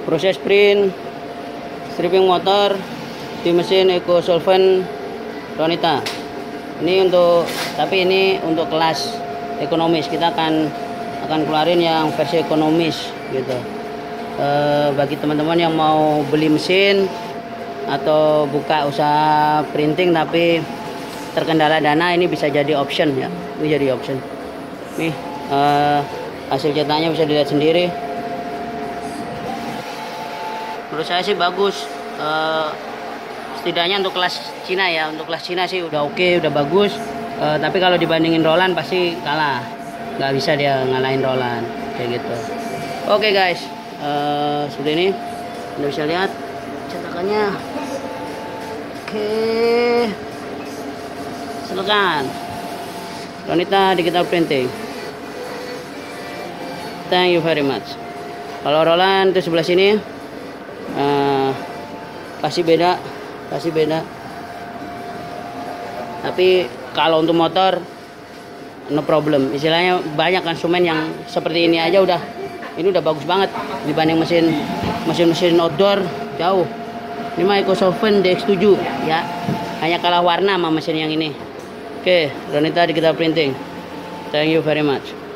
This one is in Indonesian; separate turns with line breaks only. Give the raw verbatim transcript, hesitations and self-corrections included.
proses print stripping motor di mesin Eco Solvent Ronita. Ini untuk, tapi ini untuk kelas ekonomis. Kita akan akan keluarin yang versi ekonomis gitu. E, bagi teman-teman yang mau beli mesin atau buka usaha printing tapi terkendala dana, ini bisa jadi option ya. Ini jadi option. Nih e, hasil cetaknya bisa dilihat sendiri. Menurut saya sih bagus. E, setidaknya untuk kelas Cina ya, untuk kelas Cina sih udah oke, okay, udah bagus. E, tapi kalau dibandingin Roland pasti kalah, nggak bisa dia ngalahin Roland kayak gitu. Oke okay, guys, e, seperti ini Anda bisa lihat cetakannya. Oke, okay. Silakan Ronita Digital Printing. Thank you very much. Kalau Roland itu sebelah sini, uh, pasti beda, pasti beda. Tapi kalau untuk motor, no problem. Istilahnya banyak konsumen yang seperti ini aja udah, ini udah bagus banget dibanding mesin mesin-mesin outdoor jauh. Ini mah Eco Solvent D X tujuh ya, hanya kalah warna sama mesin yang ini. Oke, okay, Ronita Digital Printing. Thank you very much.